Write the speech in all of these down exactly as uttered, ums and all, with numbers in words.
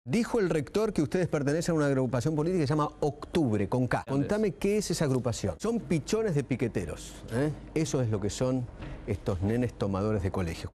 Dijo el rector que ustedes pertenecen a una agrupación política que se llama Octubre, con K. Contame qué es esa agrupación. Son pichones de piqueteros, ¿eh? Eso es lo que son estos nenes tomadores de colegio.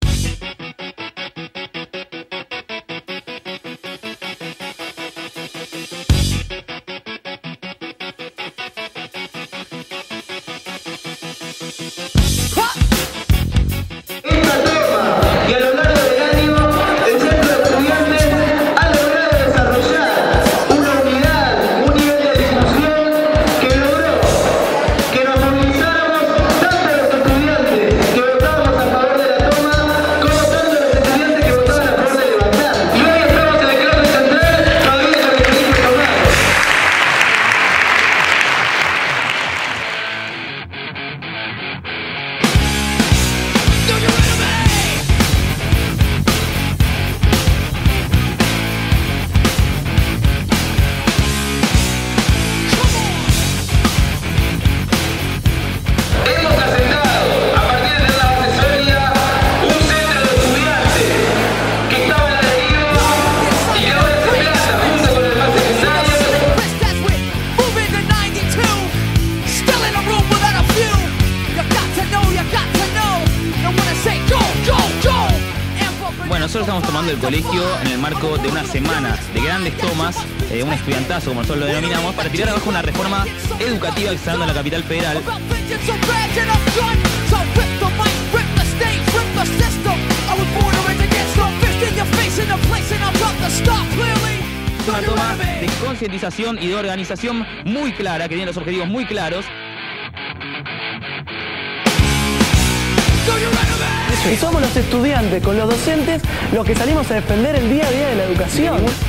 Bueno, nosotros estamos tomando el colegio en el marco de una semana de grandes tomas, eh, un estudiantazo, como nosotros lo denominamos, para tirar abajo una reforma educativa que se está dando en la capital federal. Es una toma de concientización y de organización muy clara, que tiene los objetivos muy claros. Y somos los estudiantes, con los docentes, los que salimos a defender el día a día de la educación.